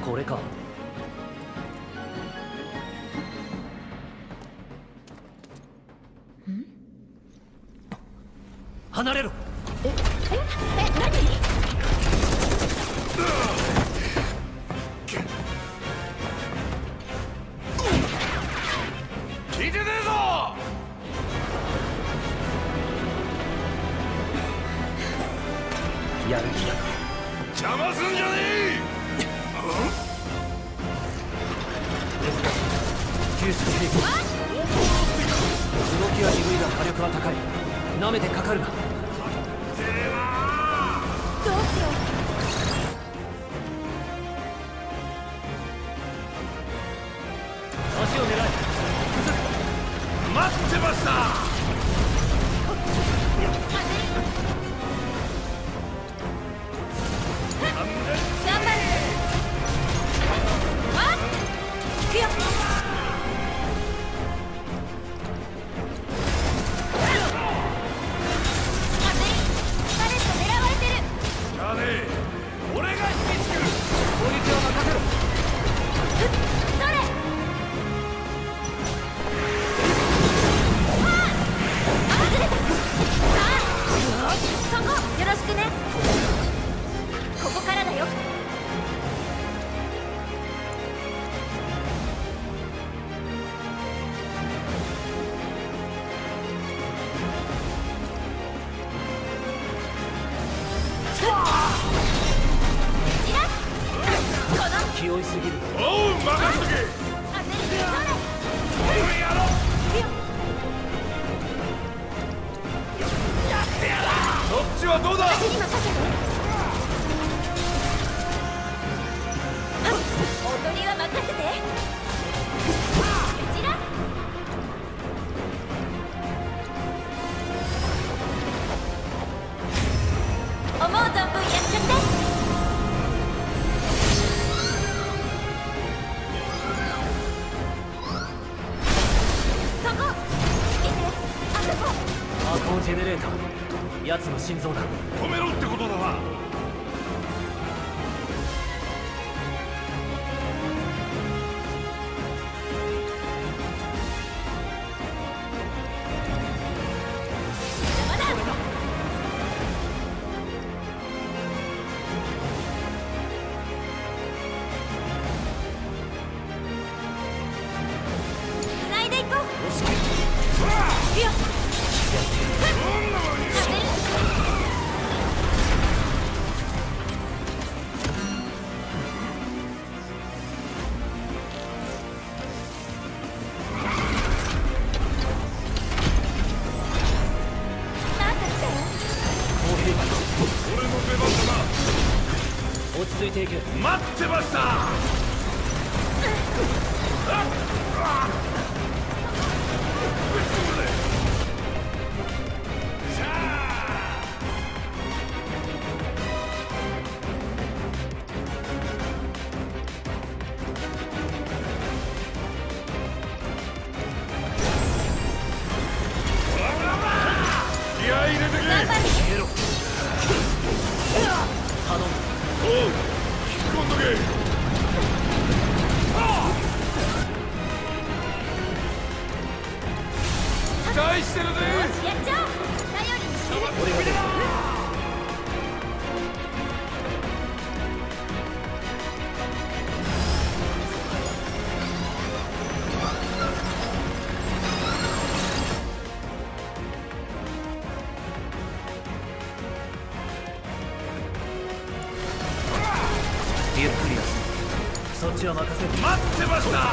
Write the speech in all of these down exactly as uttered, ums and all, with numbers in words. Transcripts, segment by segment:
これか。離れろ。 えええ何？ 聞いてねえぞ。 やる気だ。 邪魔すんじゃねえ。 吸収していく。動きは鈍いが火力は高い。舐めてかかるな。 どうしよう。 足を狙え。 待ってました。 頑張る。あっ聞くよ。 気負いすぎる。 おう、任しとけ。俺やろう。やってやら。そっちはどうだ。 私に任せて。踊りは任せて。じら思う存分やっちゃって。 アコージェネレーター、奴の心臓だ。 止めろってことだな。 繋いでいこう。 よし、 いや落ち着いていけ。 待ってました。気合い入れてけ。 消えろ。頼む。 おう、引き込んどけ。期待してるぜ。 よしやっちゃおう。頼りにしてる。 俺が出る。ゆっくりだ。そっちは任せる。 待ってました。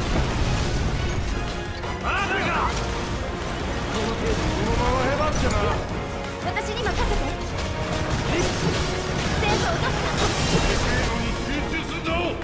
あ、誰か。 この程度。 このままへばってな。 私に任せて。全部落とすな。 程度に集中すんぞ。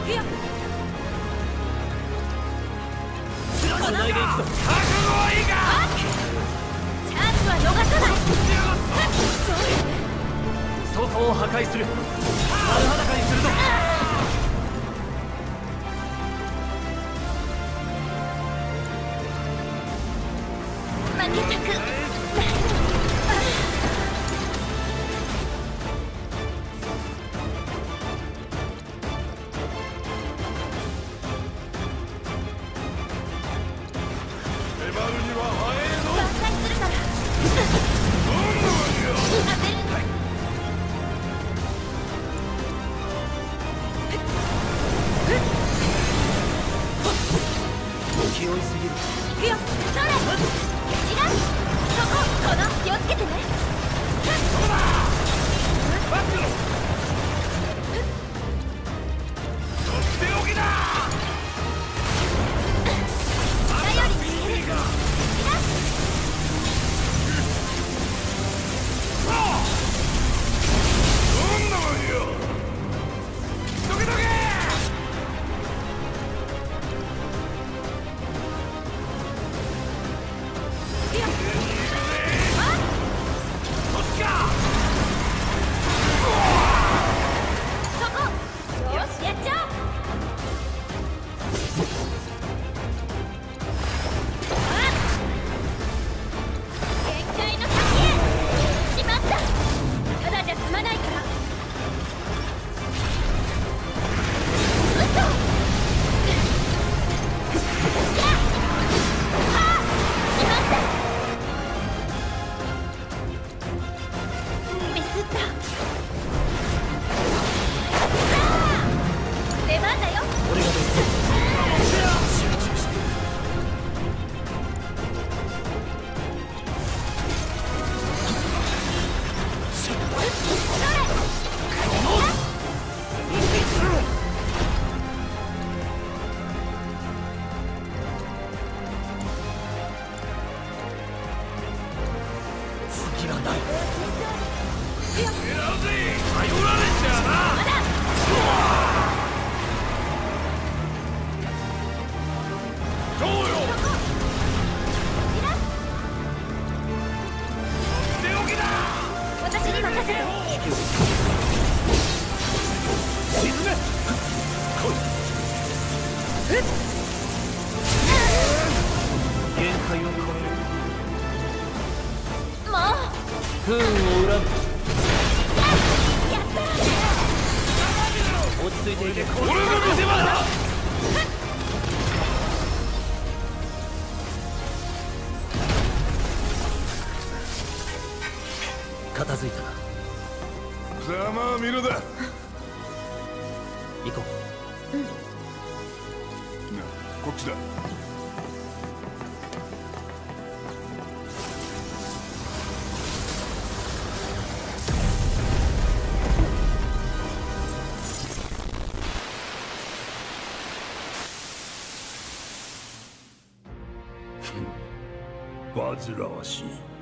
よつないでいくぞ。 覚悟はいいか。 チャンスは逃さない。 そこを破壊する。丸裸にするぞ。 負けたくない。 粘るには早いぞ。 挽回するからどんどんよ。 当てる。 勢いすぎる。 行くよ。それいらん。そここの気をつけてね。 バックロ。とっておきだ。 頼りにしてる。いらん。 どんどんよ。どけどけ。 行くよ。 そっちか。 そこよしやっちゃおう。限界の先へ。しまった。ただじゃ済まないから。嘘。やっああしまった。ミスった。出番だよ。 俺がどう集中して。次はない。 狙うぜ。頼られちゃうな。 まだどうよ。 いらん。 手置きだ。 私に任せて。 沈め。来い。 限界を超もうえる。不運を恨む。 やった。 落ち着いていけ。 俺の見せ場だ。 片付いたな。 ざまあ見ろだ。 行こう。 こっちだ。煩わしい。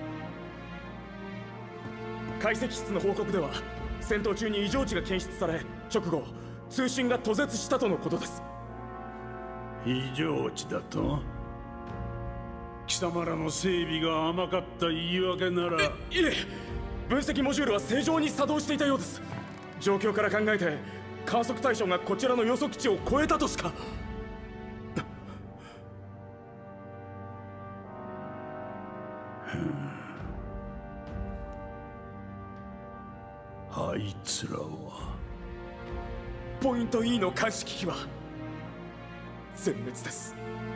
解析室の報告では戦闘中に異常値が検出され、直後通信が途絶したとのことです。 異常値だと？貴様らの整備が甘かった言い訳なら。 いえ、分析モジュールは正常に作動していたようです。状況から考えて観測対象がこちらの予測値を超えたとしか。 あいつらはポイント E の監視機器は全滅です。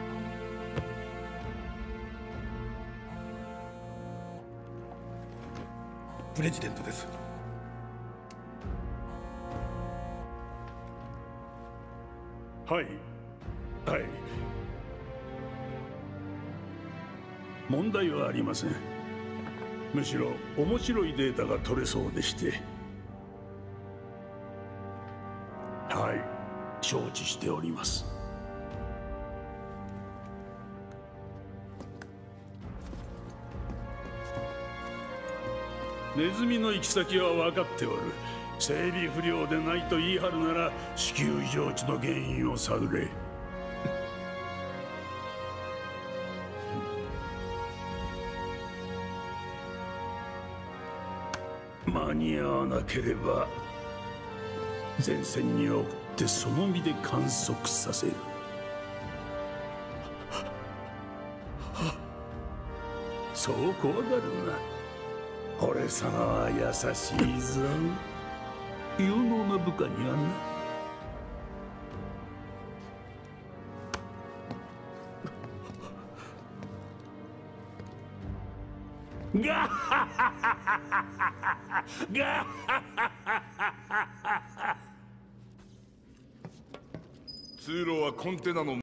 プレジデントです。はいはい問題はありません。むしろ面白いデータが取れそうでして。はい承知しております。ネズミの行き先は分かっておる。 整備不良でないと言い張るなら地球異常値の原因を探れ。間に合わなければ前線に送ってその身で観測させる。そう怖がるな。俺様は優しいぞ。有能な部下にはな。ガッハッハッハッハッガッハッハッハッハッ。 通路はコンテナの